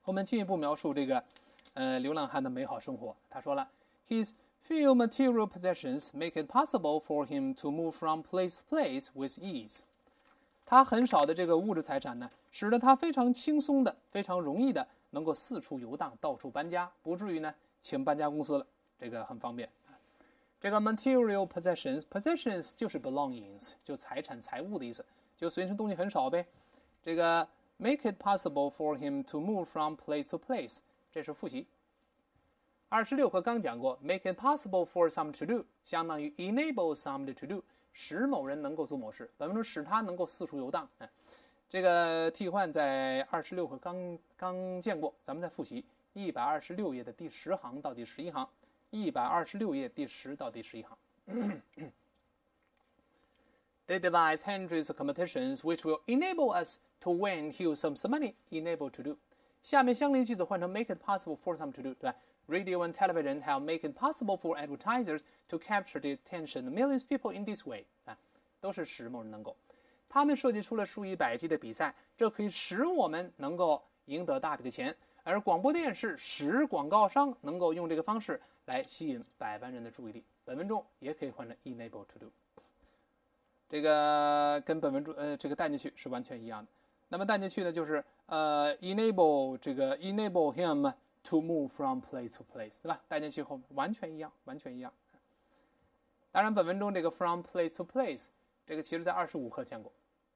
后面进一步描述这个流浪汉的美好生活。他说了 ，His few material possessions make it possible for him to move from place to place with ease。他很少的这个物质财产呢，使得他非常轻松的、非常容易的能够四处游荡、到处搬家，不至于呢请搬家公司了，这个很方便。这个 material possessions 就是 belongings， 就财产、财物的意思，就随身东西很少呗。这个 make it possible for him to move from place to place， 这是复习。26课刚讲过 make it possible for some to do 相当于 enable some to do， 使某人能够做某事，本文中使他能够四处游荡。这个替换在26课刚见过，咱们再复习126页的第10行到第11行，126页第10到第11行。They devise hundreds of competitions which will enable us to win Hugh some money. Enable to do。下面相邻句子换成 make it possible for some to do， 对吧 ？Radio and television have make it possible for advertisers to capture the attention of millions of people in this way。都是使某人能够。他们设计出了数以百计的比赛，这可以使我们能够赢得大笔的钱。而广播电视使广告商能够用这个方式来吸引百万人的注意力。本文中也可以换成 enable to do。这个跟本文中这个带进去是完全一样的。那么带进去呢，就是enable 这个 enable him to move from place to place， 对吧？带进去后完全一样，完全一样。当然，本文中这个 from place to place， 这个其实在25课见过。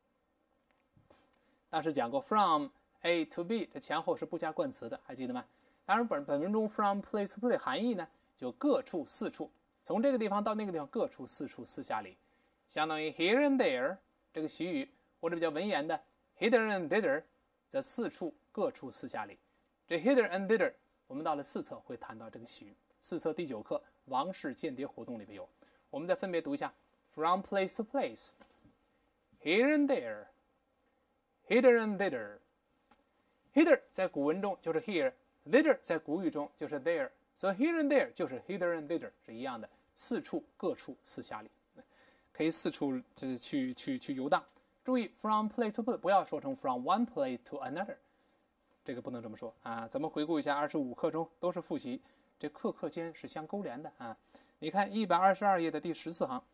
当时讲过 from A to B， 这前后是不加冠词的，还记得吗？当然本文中 from place to place 含义呢，就各处四处，从这个地方到那个地方，各处四处四下里，相当于 here and there 这个习语，或者比较文言的 hither and thither， 这四处各处四下里。这 hither and thither， 我们到了4册会谈到这个习语，4册第9课王室间谍活动里边有。我们再分别读一下 from place to place， here and there， hither and thither。hither 在古文中就是 here， thither 在古语中就是 there， 所以 here and there 就是 hither and thither 是一样的，四处各处四下里，可以四处去游荡。注意 from place to place 不要说成 from one place to another， 这个不能这么说啊。咱们回顾一下25课中都是复习，这课间是相勾连的啊。你看122页的第14行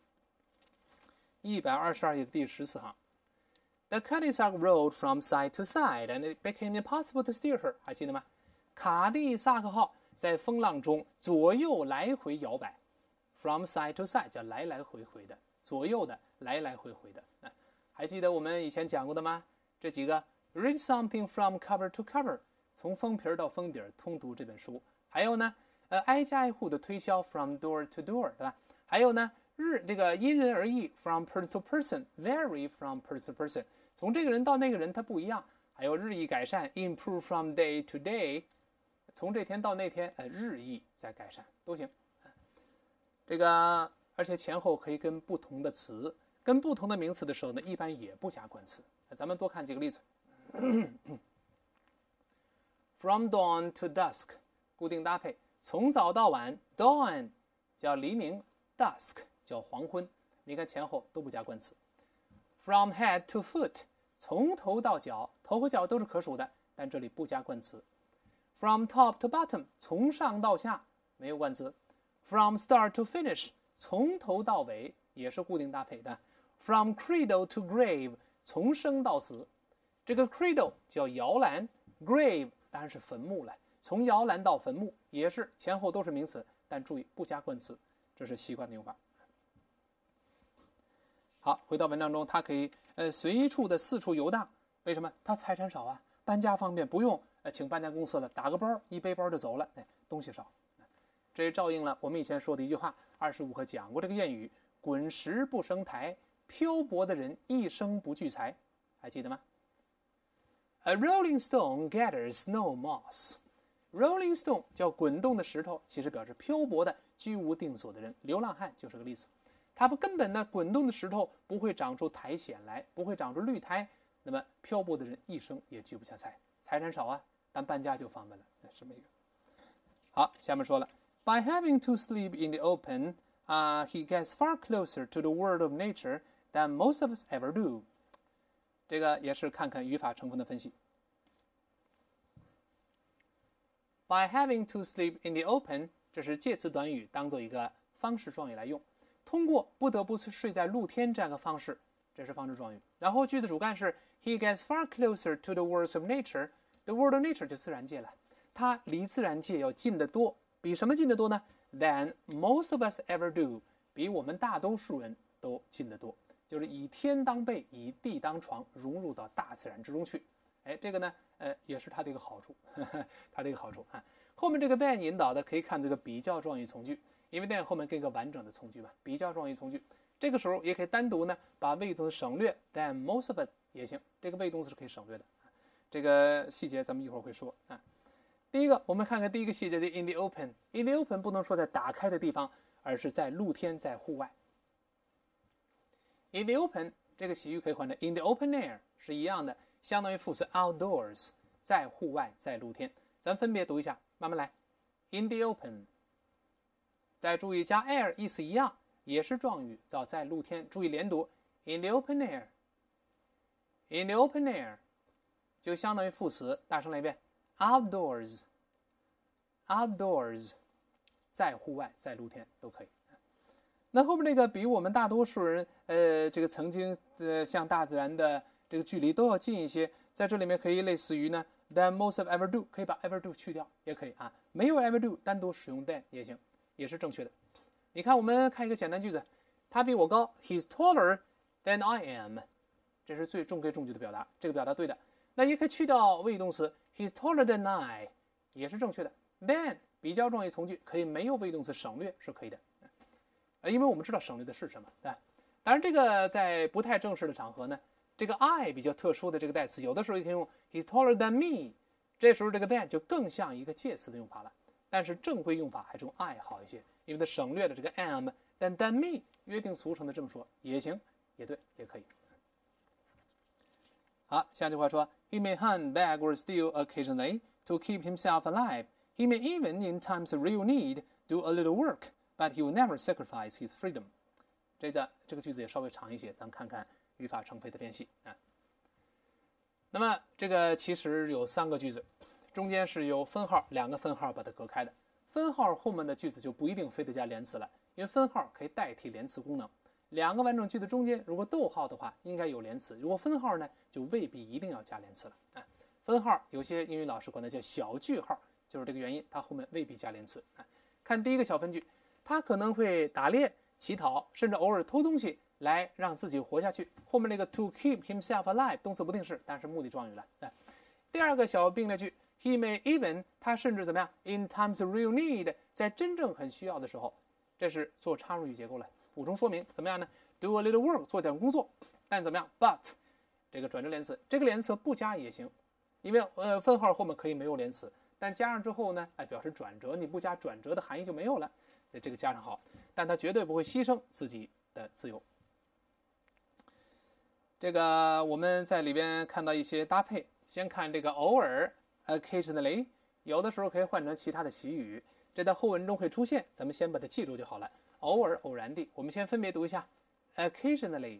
，122页的第14行。The Cadillac rolled from side to side, and it became impossible to steer her。还记得吗？卡蒂萨克号在风浪中左右来回摇摆 ，from side to side 叫来来回回的，左右的，来来回回的。还记得我们以前讲过的吗？这几个 read something from cover to cover， 从封皮到封底通读这本书。还有呢，挨家挨户的推销 from door to door， 对吧？还有呢，这个因人而异 from person to person，vary from person to person。从这个人到那个人它不一样，还有日益改善 improve from day to day， 从这天到那天日益在改善都行。这个而且前后可以跟不同的词、跟不同的名词的时候呢，一般也不加冠词。咱们多看几个例子。From dawn to dusk 固定搭配，从早到晚 dawn 叫黎明 dusk 叫黄昏，你看前后都不加冠词。From head to foot 从头到脚，头和脚都是可数的，但这里不加冠词。From top to bottom 从上到下没有冠词。From start to finish 从头到尾也是固定搭配的。From cradle to grave 从生到死，这个 cradle 叫摇篮， grave 当然是坟墓了，从摇篮到坟墓也是前后都是名词，但注意不加冠词，这是习惯的用法。好，回到文章中，他可以随处的四处游荡，为什么？他财产少啊，搬家方便，不用请搬家公司了，打个包一背包就走了，东西少。这也照应了我们以前说的一句话，25课讲过这个谚语：滚石不生苔，漂泊的人一生不聚财，还记得吗？ A rolling stone gathers no moss。 Rolling stone 叫滚动的石头，其实表示漂泊的居无定所的人，流浪汉就是个例子。它根本呢，滚动的石头不会长出苔藓来，不会长出绿苔，那么漂泊的人一生也聚不下财，财产少啊，但搬家就方便了，这么一个。好，下面说了 ，By having to sleep in the open, he gets far closer to the world of nature than most of us ever do。这个也是看看语法成分的分析。 by having to sleep in the open， 这是介词短语当做一个方式状语来用。通过不得不睡在露天这样的方式，这是方式状语。然后句子主干是 He gets far closer to the world of nature。The world of nature 就自然界了，他离自然界要近得多，比什么近得多呢 ？Than most of us ever do， 比我们大多数人都近得多。就是以天当被，以地当床，融入到大自然之中去。哎，这个呢，也是它的一个好处，它的一个好处啊。后面这个 than 引导的可以看这个比较状语从句，因为 than 后面跟一个完整的从句嘛，比较状语从句。这个时候也可以单独呢把谓语动词省略 ，than most of it 也行，这个谓语动词是可以省略的。这个细节咱们一会儿会说啊。第一个，我们看看第一个细节的 in the open。in the open 不能说在打开的地方，而是在露天，在户外。in the open 这个习语可以换成 in the open air 是一样的，相当于副词 outdoors， 在户外，在露天。咱分别读一下，慢慢来。in the open， 再注意加 air 意思一样，也是状语，叫在露天。注意连读 in the open air。in the open air 就相当于副词，大声来一遍 outdoors， 在户外，在露天都可以。那后面这个比我们大多数人这个曾经向大自然的这个距离都要近一些，在这里面可以类似于呢 than most of ever do， 可以把 ever do 去掉也可以啊，没有 ever do 单独使用 than 也行，也是正确的。你看我们看一个简单句子，他比我高 he's taller than I am， 这是最中规中矩的表达，这个表达对的。那也可以去掉谓语动词 he's taller than I， 也是正确的。than 比较状语从句可以没有谓语动词省略是可以的，因为我们知道省略的是什么，对吧？当然这个在不太正式的场合呢，这个 I 比较特殊的这个代词，有的时候也可以用 he's taller than me， 这时候这个 than 就更像一个介词的用法了。但是正规用法还是用 I 好一些，因为它省略了这个 am， 但 than me 约定俗成的这么说也行，也对，也可以。好，下句话说 He may hunt, beg or steal occasionally to keep himself alive. He may even, in times of real need, do a little work, but he will never sacrifice his freedom. 这个句子也稍微长一些，咱看看语法成配的变析啊。那么这个其实有3个句子，中间是由分号2个分号把它隔开的。分号后面的句子就不一定非得加连词了，因为分号可以代替连词功能。2个完整句的中间如果逗号的话，应该有连词；如果分号呢，就未必一定要加连词了啊。分号有些英语老师管它叫小句号，就是这个原因，它后面未必加连词啊。看第一个小分句，他可能会打猎、乞讨，甚至偶尔偷东西来让自己活下去。后面那个 to keep himself alive 动词不定式，但是目的状语了。第二个小并列句 he may even 他甚至怎么样 in times of real need 在真正很需要的时候，这是做插入语结构了，补充说明怎么样呢 do a little work 做点工作，但怎么样 but 这个转折连词，这个连词不加也行，因为分号后面可以没有连词，但加上之后呢，表示转折，你不加转折的含义就没有了，所以这个加上好，但它绝对不会牺牲自己的自由。这个我们在里边看到一些搭配，先看这个偶尔 occasionally， 有的时候可以换成其他的习语，这在后文中会出现，咱们先把它记住就好了。偶尔偶然地，我们先分别读一下 occasionally，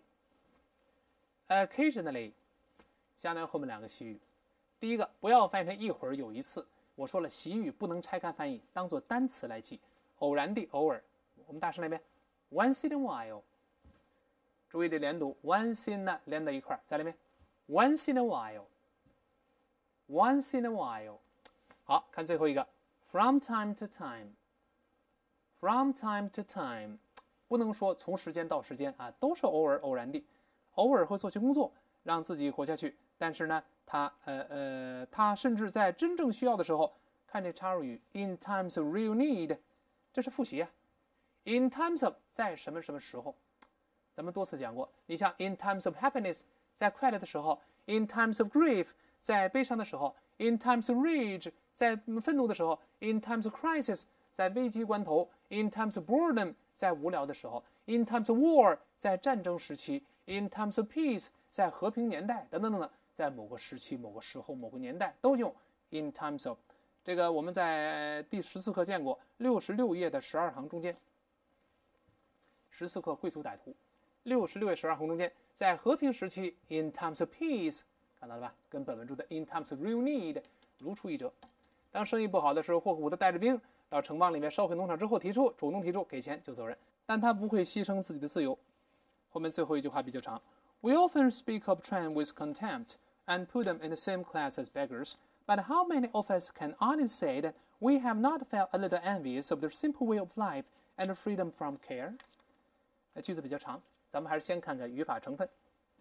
相当于后面2个习语。第一个不要翻译成一会儿有一次，我说了习语不能拆开翻译，当做单词来记。偶然地偶尔，我们大声来一遍 once in a while， 注意这连读 once in 呢连在一块，再来一遍 once in a while， once in a while。 好，看最后一个 from time to time， from time to time 不能说从时间到时间啊，都是偶尔偶然地，偶尔会做些工作让自己活下去，但是呢他甚至在真正需要的时候，看这插入语 in times of real need， 这是复习啊。in times of 在什么什么时候，咱们多次讲过，你像 in times of happiness 在快乐的时候， in times of grief 在悲伤的时候， in times of rage 在愤怒的时候， in times of crisis 在危机关头， in times of boredom 在无聊的时候， in times of war 在战争时期， in times of peace 在和平年代等等等等，在某个时期、某个时候、某个年代都用 in times of。 这个我们在第14课见过，66页的12行中间，14课贵族歹徒，66页12行中间，在和平时期 in times of peace， 看到了吧？跟本文中的 in times of real need 如出一辙。 当生意不好的时候，霍克伍德带着兵到城邦里面烧毁农场之后主动提出给钱就走人，但他不会牺牲自己的自由。后面最后一句话比较长 We often speak of Tran with contempt and put them in the same class as beggars, but how many of us can honestly say that we have not felt a little envious of their simple way of life and freedom from care? 句子比较长，咱们还是先看看语法成分。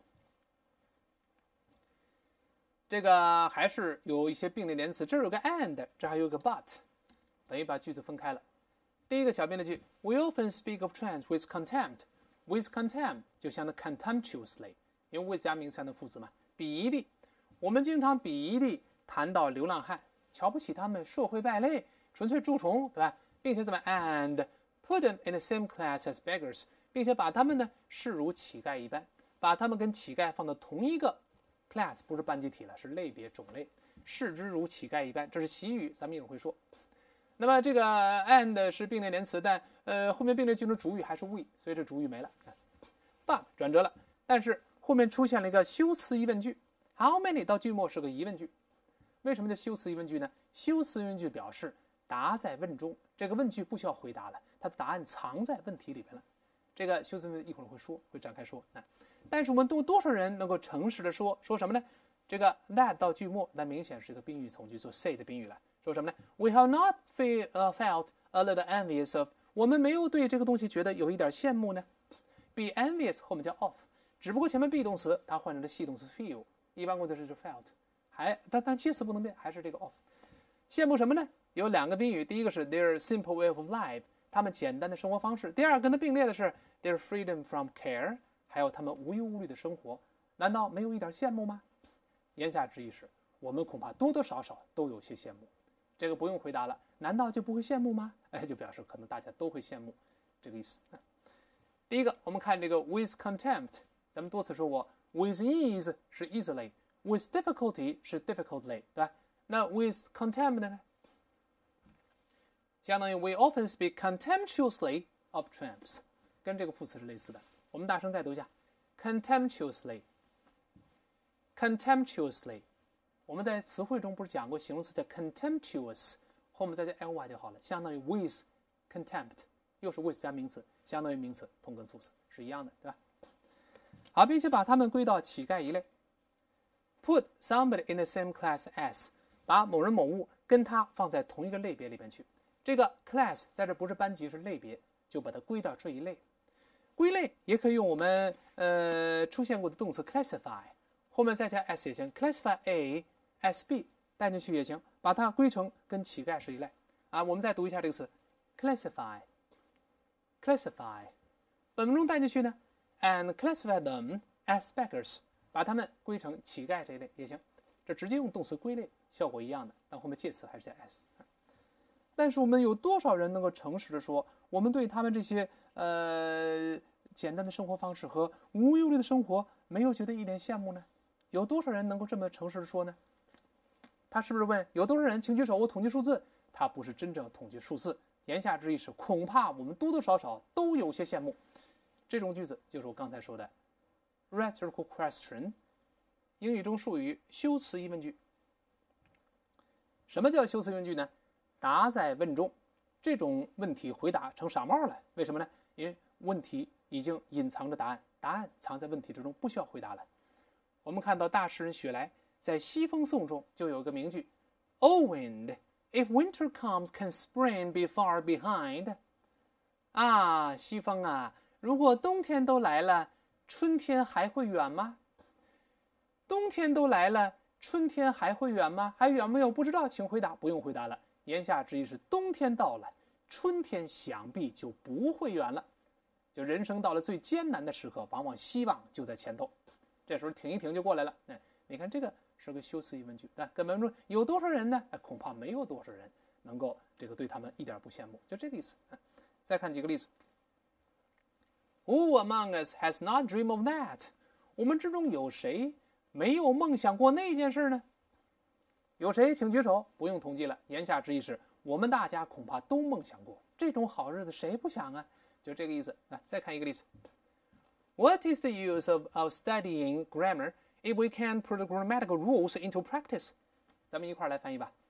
这个还是有一些并列连词，这儿有个 and， 这还有个 but， 等于把句子分开了。第一个小编的句 We often speak of trans with contempt。With contempt 就相当 contemptuously， 因为 with 加名词相当副词嘛，鄙夷地。我们经常鄙夷地谈到流浪汉，瞧不起他们，社会败类，纯粹蛀虫，对吧？并且怎么 and put them in the same class as beggars， 并且把他们呢视如乞丐一般，把他们跟乞丐放到同一个 class， 不是班级体了，是类别种类，视之如乞丐一般，这是习语，咱们一会儿会说。那么这个 and 是并列连词，但后面并列句中主语还是 we， 所以这主语没了。but 转折了，但是后面出现了一个修辞疑问句 ，how many 到句末是个疑问句。为什么叫修辞疑问句呢？修辞疑问句表示答在问中，这个问句不需要回答了，它的答案藏在问题里边了。这个修辞疑问句一会儿会展开说。但是我们多少人能够诚实的说什么呢？这个 that 到句末，那明显是一个宾语从句，做 say 的宾语了。说什么呢 ？We have not felt a little envious of， 我们没有对这个东西觉得有一点羡慕呢。be envious 后面叫 of， 只不过前面 be 动词它换成了系动词 feel， 一般过去是 felt， 但介词不能变，还是这个 of。羡慕什么呢？有两个宾语，第一个是 their simple way of life， 他们简单的生活方式；第二跟它并列的是 their freedom from care， 还有他们无忧无虑的生活。难道没有一点羡慕吗？言下之意是我们恐怕多多少少都有些羡慕。这个不用回答了，难道就不会羡慕吗？就表示可能大家都会羡慕，这个意思。第一个，我们看这个 with contempt， 咱们多次说过 ，with ease 是 easily，with difficulty 是 difficultly， 对吧？那 with contempt 呢？相当于 we often speak contemptuously of tramps， 跟这个副词是类似的。我们大声再读一下 ，contemptuously。我们在词汇中不是讲过形容词叫 contemptuous， 后面再加 ly 就好了，相当于 with contempt， 又是 with 加名词，相当于名词，同根副词是一样的，对吧？好，并且把它们归到乞丐一类。Put somebody in the same class as， 把某人某物跟他放在同一个类别里边去。这个 class 在这不是班级，是类别，就把它归到这一类。归类也可以用我们出现过的动词 classify， 后面再加 s 也行 ，classify A。S B 带进去也行，把它归成跟乞丐是一类啊。我们再读一下这个词 ，classify。本文中带进去呢 ，and classify them as beggars， 把它们归成乞丐这一类也行。这直接用动词归类，效果一样的，但后面介词还是加 s。但是我们有多少人能够诚实的说，我们对他们这些简单的生活方式和无忧虑的生活没有觉得一点羡慕呢？有多少人能够这么诚实的说呢？他是不是问有多少人？请举手，我统计数字。他不是真正统计数字，言下之意是恐怕我们多多少少都有些羡慕。这种句子就是我刚才说的 rhetorical question， 英语中术语修辞疑问句。什么叫修辞疑问句呢？答在问中，这种问题回答成傻帽了。为什么呢？因为问题已经隐藏着答案，答案藏在问题之中，不需要回答了。我们看到大诗人雪莱在《西风颂》中就有一个名句 ：“O wind, if winter comes, can spring be far behind？” 啊，西风啊，如果冬天都来了，春天还会远吗？冬天都来了，春天还会远吗？还远没有？不知道，请回答。不用回答了。言下之意是冬天到了，春天想必就不会远了。就人生到了最艰难的时刻，往往希望就在前头。这时候挺一挺就过来了。你看这个是个修辞疑问句，但根本中有多少人呢？恐怕没有多少人能够这个对他们一点不羡慕，就这个意思。再看几个例子。Who among us has not dreamed of that？ 我们之中有谁没有梦想过那件事呢？有谁请举手？不用统计了。言下之意是我们大家恐怕都梦想过这种好日子，谁不想啊？就这个意思。再看一个例子。What is the use of studying grammar if we can't put the grammatical rules into practice？ 咱们一块来翻译吧。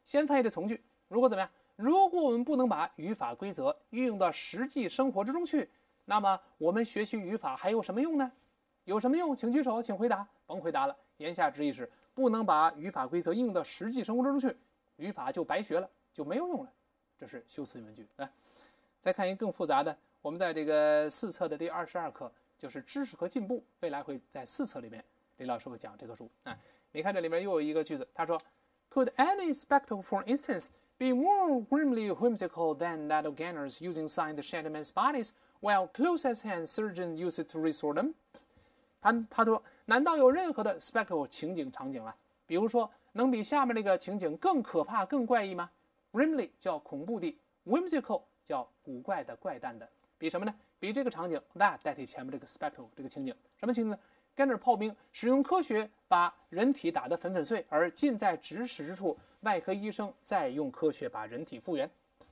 先翻译这从句，如果怎么样？如果我们不能把语法规则运用到实际生活之中去，那么我们学习语法还有什么用呢？有什么用？请举手，请回答。甭回答了。言下之意是，不能把语法规则应用到实际生活之中去，语法就白学了，就没有用了。这是修辞疑问句啊。再看一个更复杂的，我们在这个4册的第22课，就是知识和进步，未来会在4册里面，李老师会讲这个书啊。你看这里面又有一个句子，他说 ，Could any spectacle, for instance, be more grimly whimsical than that of Ganners using sign to shed men's bodies, while close at hand surgeon use it to restore them? 他说，难道有任何的 spectacle 情景场景啊？比如说，能比下面这个情景更可怕、更怪异吗 ？Grimly 叫恐怖的 ，whimsical 叫古怪的、怪诞的。比什么呢？比这个场景 that 代替前面这个 spectacle 这个情景。什么情景呢？Ganner 炮兵使用科学把人体打得粉粉碎，而近在咫尺之处，外科医生再用科学把人体复原。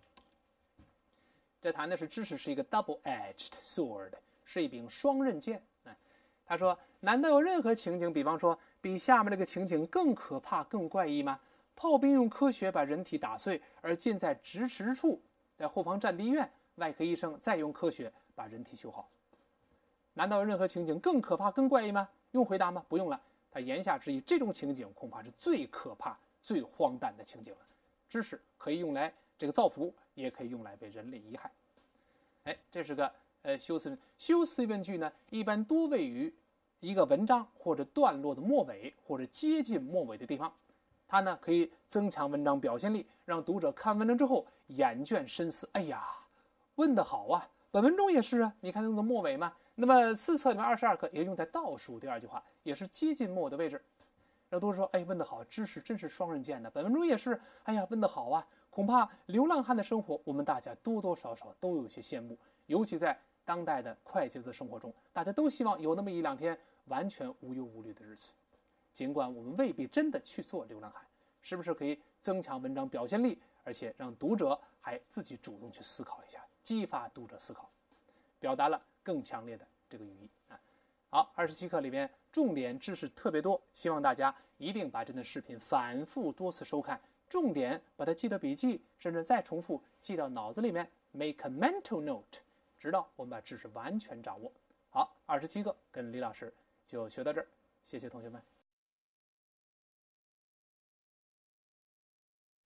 这谈的是知识是一个 double-edged sword， 是一柄双刃剑。他说：“难道有任何情景，比方说比下面这个情景更可怕、更怪异吗？炮兵用科学把人体打碎，而近在咫尺之处，在后方战地医院，外科医生再用科学把人体修好。难道有任何情景更可怕、更怪异吗？用回答吗？不用了。他言下之意，这种情景恐怕是最可怕、最荒诞的情景了。知识可以用来这个造福，也可以用来为人类贻害。哎，这是个修辞疑问句呢，一般多位于一个文章或者段落的末尾或者接近末尾的地方，它呢可以增强文章表现力，让读者看文章之后眼倦深思。哎呀，问得好啊！本文中也是啊，你看用的末尾嘛。那么4册里面22课也用在倒数第2句话，也是接近末的位置。让读者说，哎，问得好，知识真是双刃剑的。本文中也是，哎呀，问得好啊！恐怕流浪汉的生活，我们大家多多少少都有些羡慕，尤其在当代的快节奏的生活中，大家都希望有那么1-2天完全无忧无虑的日子。尽管我们未必真的去做流浪汉，是不是可以增强文章表现力，而且让读者还自己主动去思考一下，激发读者思考，表达了更强烈的这个寓意啊。好，27课里面重点知识特别多，希望大家一定把这段视频反复多次收看，重点把它记到笔记，甚至再重复记到脑子里面 ，make a mental note， 直到我们把知识完全掌握。好，27课跟李老师就学到这儿，谢谢同学们。